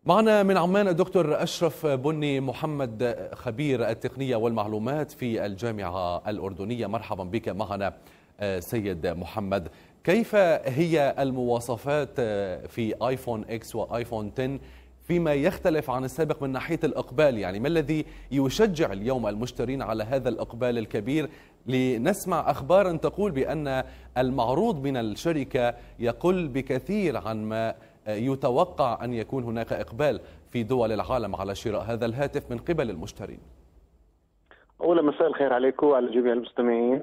معنا من عمان الدكتور أشرف بني محمد، خبير التقنية والمعلومات في الجامعة الأردنية. مرحبا بك معنا سيد محمد. كيف هي المواصفات في آيفون إكس وآيفون 10 فيما يختلف عن السابق من ناحية الإقبال؟ يعني ما الذي يشجع اليوم المشترين على هذا الإقبال الكبير؟ لنسمع أخبارا تقول بأن المعروض من الشركة يقل بكثير عن ما يتوقع أن يكون هناك إقبال في دول العالم على شراء هذا الهاتف من قبل المشترين. أولا مساء الخير عليكم وعلى جميع المستمعين.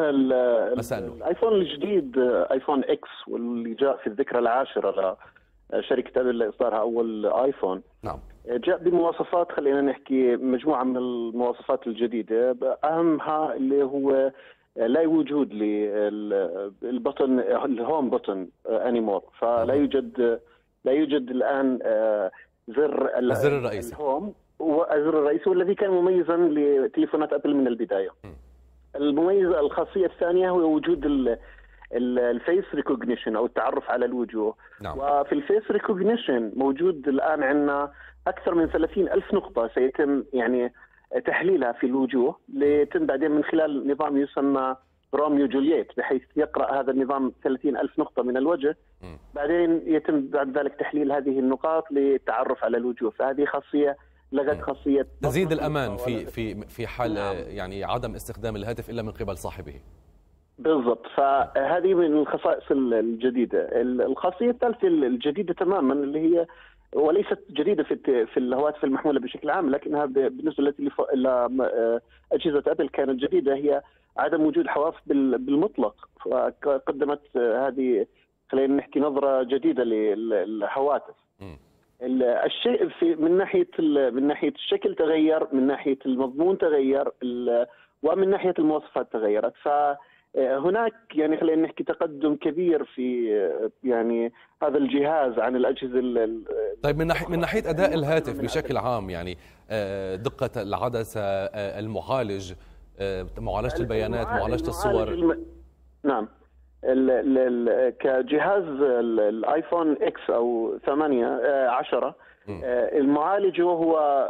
الآيفون الجديد آيفون إكس واللي جاء في الذكرى العاشرة لشركة أبل لإصدارها أول آيفون، نعم، جاء بمواصفات، خلينا نحكي مجموعة من المواصفات الجديدة. أهمها اللي هو لا وجود للبطن الهوم بطن انيمور، فلا يوجد الآن الزر الرئيسي الهوم والزر الرئيسي، والذي كان مميزا لتليفونات أبل من البداية. المميزة الخاصية الثانية هو وجود الفيس ريكوجنيشن أو التعرف على الوجوه. نعم. وفي الفيس ريكوجنيشن موجود الآن عندنا أكثر من 30,000 نقطة سيتم يعني تحليلها في الوجوه، ليتم بعدين من خلال نظام يسمى روميو جولييت، بحيث يقرأ هذا النظام 30,000 نقطة من الوجه. بعدين يتم بعد ذلك تحليل هذه النقاط للتعرف على الوجوه. فهذه خاصية لغت خاصية تزيد الأمان في حال نعم. يعني عدم استخدام الهاتف إلا من قبل صاحبه. بالضبط، فهذه من الخصائص الجديدة. الخاصية الثالثة الجديدة تماما اللي هي وليست جديدة في الهواتف المحمولة بشكل عام، لكنها بالنسبة لأجهزة أبل كانت جديدة، هي عدم وجود حواف بالمطلق. فقدمت هذه خلينا نحكي نظرة جديدة للهواتف. الشيء من ناحية الشكل تغير، من ناحية المضمون تغير، ومن ناحية المواصفات تغيرت. فهناك يعني خلينا نحكي تقدم كبير في يعني هذا الجهاز عن الأجهزة. طيب من ناحية أداء الهاتف بشكل عام، يعني دقة العدسة، المعالج، معالجة البيانات، معالجة الصور. نعم، كجهاز الايفون اكس او 10 المعالج هو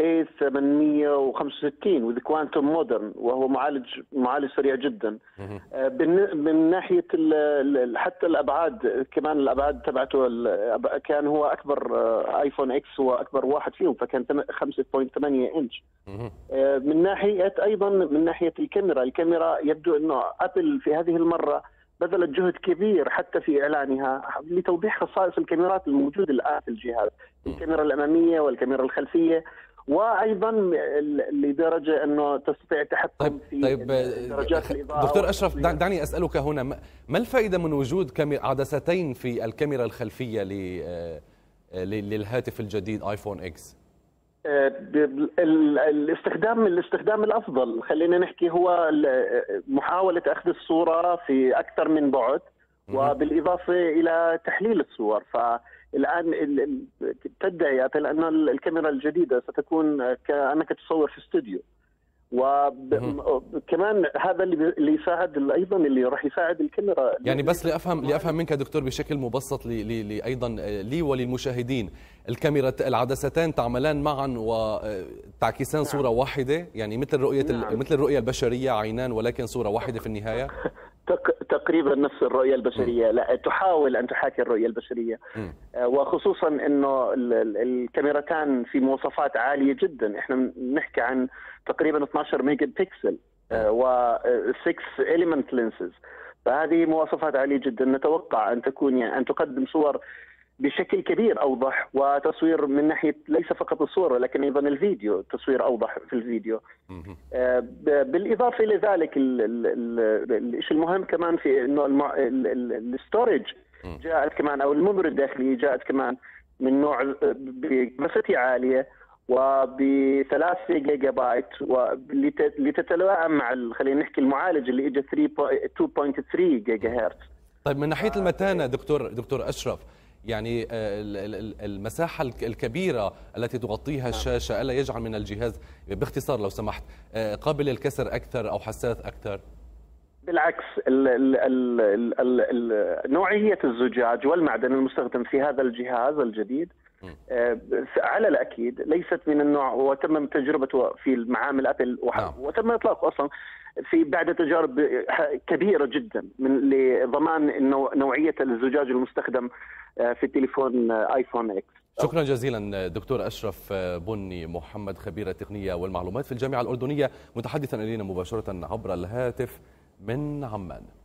A865 with quantum modern، وهو معالج سريع جدا. من ناحيه حتى الابعاد، كمان الابعاد تبعته كان هو اكبر ايفون اكس، هو اكبر واحد فيهم، فكان 5.8 انش. من ناحيه ايضا من ناحيه الكاميرا يبدو انه ابل في هذه المره بذلت جهد كبير حتى في إعلانها لتوضيح خصائص الكاميرات الموجودة الآن في الجهاز، الكاميرا الأمامية والكاميرا الخلفية، وأيضا لدرجة أنه تستطيع التحكم في درجات الإضاءة. دكتور أشرف، دعني أسألك هنا، ما الفائدة من وجود عدستين في الكاميرا الخلفية للهاتف الجديد آيفون إكس؟ الاستخدام الافضل، خلينا نحكي، هو محاوله اخذ الصوره في اكثر من بعد، وبالاضافه الى تحليل الصور. فالان تدعي ابل ان الكاميرا الجديده ستكون كانك تصور في استوديو، وكمان هذا اللي يساعد ايضا، اللي راح يساعد الكاميرا. يعني بس لافهم منك دكتور بشكل مبسط ايضا لي وللمشاهدين، العدستان تعملان معا وتعكسان صوره واحده، يعني مثل الرؤيه البشريه، عينان ولكن صوره واحده في النهايه. تقريبا نفس الرؤيه البشريه، لا تحاول ان تحاكي الرؤيه البشريه. وخصوصا انه الكاميرتان في مواصفات عاليه جدا، احنا نحكي عن تقريبا 12 ميجا بكسل و6 element lenses، فهذه مواصفات عاليه جدا. نتوقع ان تقدم صور بشكل كبير أوضح، وتصوير من ناحية ليس فقط الصورة ولكن أيضا الفيديو، تصوير أوضح في الفيديو. بالإضافة إلى ذلك الشيء المهم كمان في إنه الستورج جاءت كمان، أو الميموري الداخلي جاءت كمان من نوع بكباسيتي عالية وب3 جيجا بايت، لتتلائم مع خلينا نحكي المعالج اللي اجى 2.3 جيجا هرتز. طيب من ناحية المتانة دكتور أشرف، يعني المساحة الكبيرة التي تغطيها الشاشة ألا يجعل من الجهاز باختصار لو سمحت قابل للكسر أكثر أو حساس أكثر؟ بالعكس، نوعية الزجاج والمعدن المستخدم في هذا الجهاز الجديد على الأكيد ليست من النوع، وتم تجربته في المعامل أبل وتم إطلاقه أصلا في بعد تجارب كبيرة جدا لضمان إنه نوعية الزجاج المستخدم في التليفون آيفون إكس. شكرا جزيلا دكتور أشرف بني محمد، خبير التقنية والمعلومات في الجامعة الأردنية، متحدثا إلينا مباشرة عبر الهاتف من عمان.